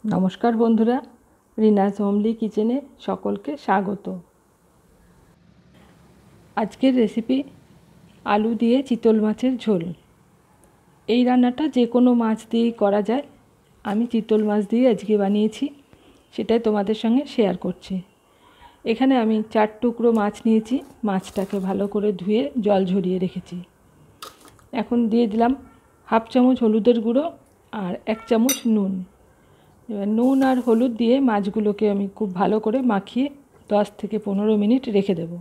নমস্কার বন্ধুরা, রিনাস হোমলি কিচেনে সকলকে স্বাগত। আজকের রেসিপি আলু দিয়ে চিতল মাছের ঝোল। এই রান্নাটা যে কোনো মাছ দিয়েই করা যায়। আমি চিতল মাছ দিয়ে আজকে বানিয়েছি, সেটাই তোমাদের সঙ্গে শেয়ার করছি। এখানে আমি 4 টুকরো মাছ নিয়েছি। মাছটাকে ভালো করে ধুয়ে জল ঝরিয়ে রেখেছি। এখন দিয়ে দিলাম 1/2 চামচ হলুদের গুঁড়ো আর 1 চামচ নুন। এবার নুন আর হলুদ দিয়ে মাছগুলোকে আমি খুব ভালো করে মাখিয়ে 10 থেকে 15 মিনিট রেখে দেব।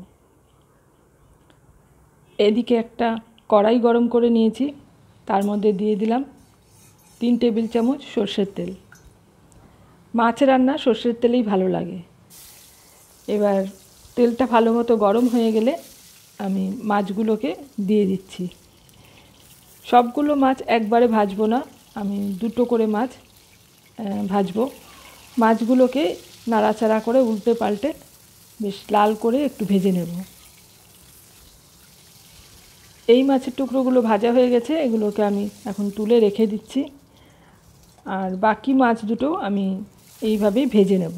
এদিকে একটা কড়াই গরম করে নিয়েছি, তার মধ্যে দিয়ে দিলাম 3 টেবিল চামচ সর্ষের তেল। মাছ রান্না সর্ষের তেলেই ভালো লাগে। এবার তেলটা ভালো মতো গরম হয়ে গেলে আমি মাছগুলোকে দিয়ে দিচ্ছি। সবগুলো মাছ একবারে ভাজবো না, আমি 2টো করে মাছ ভাজবো। মাছগুলোকে নাড়াচাড়া করে উল্টে পাল্টে বেশ লাল করে একটু ভেজে নেব। এই মাছের টুকরোগুলো ভাজা হয়ে গেছে, এগুলোকে আমি এখন তুলে রেখে দিচ্ছি। আর বাকি মাছ দুটো আমি এইভাবেই ভেজে নেব।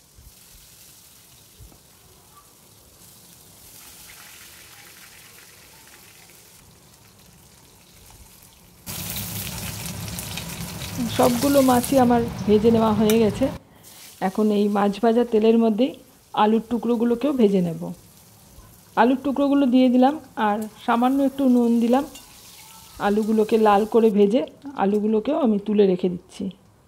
সবগুলো মাছই আমার ভেজে নেওয়া হয়ে গেছে। এখন এই মাছ ভাজা তেলের মধ্যেই আলুর টুকরোগুলোকেও ভেজে নেব। আলুর টুকরোগুলো দিয়ে দিলাম আর সামান্য একটু নুন দিলাম। আলুগুলোকে লাল করে ভেজে আলুগুলোকেও আমি তুলে রেখে দিচ্ছি।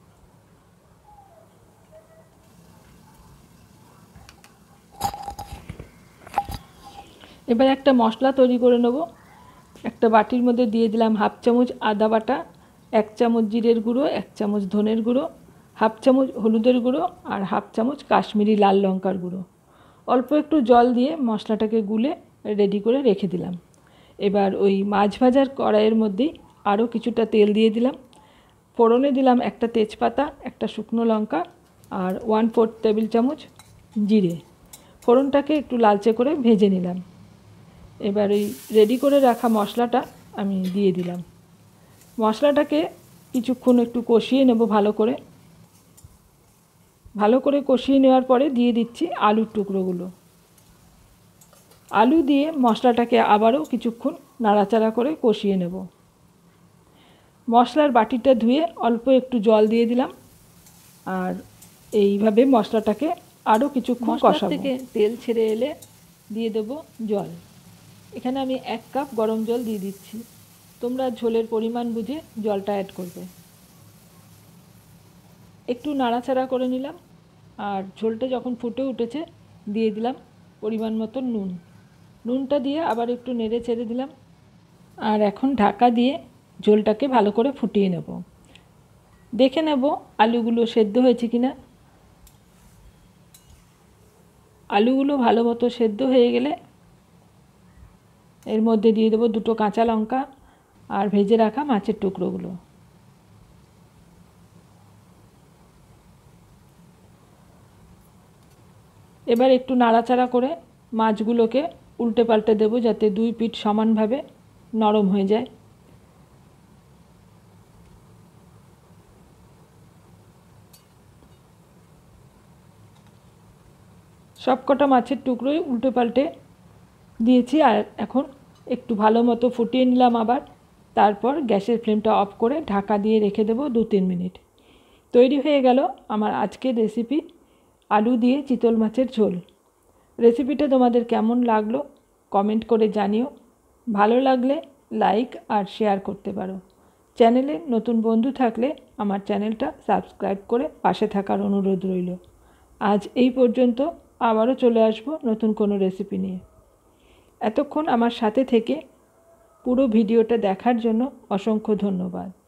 এবার একটা মশলা তৈরি করে নেব। একটা বাটির মধ্যে দিয়ে দিলাম 1/2 চামচ আদা বাটা, 1 চামচ জিরের গুঁড়ো, 1 চামচ ধনের গুঁড়ো, 1/2 চামচ হলুদের গুঁড়ো আর 1/2 চামচ কাশ্মীরি লাল লঙ্কার গুঁড়ো। অল্প একটু জল দিয়ে মশলাটাকে গুলে রেডি করে রেখে দিলাম। এবার ওই মাছ ভাজার কড়াইয়ের মধ্যেই আরও কিছুটা তেল দিয়ে দিলাম। ফোড়নে দিলাম একটা তেজপাতা, একটা শুকনো লঙ্কা আর 1/4 টেবিল চামচ জিরে। ফোড়নটাকে একটু লালচে করে ভেজে নিলাম। এবার এই রেডি করে রাখা মশলাটা আমি দিয়ে দিলাম। মশলাটাকে কিছুক্ষণ একটু কষিয়ে নেব ভালো করে কষিয়ে নেওয়ার পরে দিয়ে দিচ্ছি আলুর টুকরোগুলো। আলু দিয়ে মশলাটাকে আবারও কিছুক্ষণ নাড়াচাড়া করে কষিয়ে নেব। মশলার বাটিটা ধুয়ে অল্প একটু জল দিয়ে দিলাম আর এইভাবে মশলাটাকে আরও কিছুক্ষণ কষাবো। থেকে তেল ছেড়ে এলে দিয়ে দেব জল। এখানে আমি 1 কাপ গরম জল দিয়ে দিচ্ছি। তোমরা ঝোলের পরিমাণ বুঝে জলটা অ্যাড করবে। একটু নাড়াচাড়া করে নিলাম আর ঝোলটা যখন ফুটে উঠেছে দিয়ে দিলাম পরিমাণ মতো নুন। নুনটা দিয়ে আবার একটু নেড়ে চেড়ে দিলাম আর এখন ঢাকা দিয়ে ঝোলটাকে ভালো করে ফুটিয়ে নেব। দেখে নেব আলুগুলো সেদ্ধ হয়েছে কিনা। আলুগুলো ভালো মতো সেদ্ধ হয়ে গেলে এর মধ্যে দিয়ে দেবো 2টো কাঁচা লঙ্কা আর ভেজে রাখা মাছের টুকরোগুলো। এবার একটু নাড়াচাড়া করে মাছগুলোকে উল্টে পাল্টে দেবো যাতে 2 পিঠ সমানভাবে নরম হয়ে যায়। সবকটা মাছের টুকরোই উল্টে পাল্টে দিয়েছি আর এখন একটু ভালো মতো ফুটিয়ে নিলাম আবার। তারপর গ্যাসের ফ্লেমটা অফ করে ঢাকা দিয়ে রেখে দেবো 2-3 মিনিট। তৈরি হয়ে গেল আমার আজকের রেসিপি আলু দিয়ে চিতল মাছের ঝোল। রেসিপিটা তোমাদের কেমন লাগলো কমেন্ট করে জানিও। ভালো লাগলে লাইক আর শেয়ার করতে পারো। চ্যানেলে নতুন বন্ধু থাকলে আমার চ্যানেলটা সাবস্ক্রাইব করে পাশে থাকার অনুরোধ রইল। আজ এই পর্যন্ত, আবারও চলে আসবো নতুন কোনো রেসিপি নিয়ে। এতক্ষণ আমার সাথে থেকে পুরো ভিডিওটা দেখার জন্য অসংখ্য ধন্যবাদ।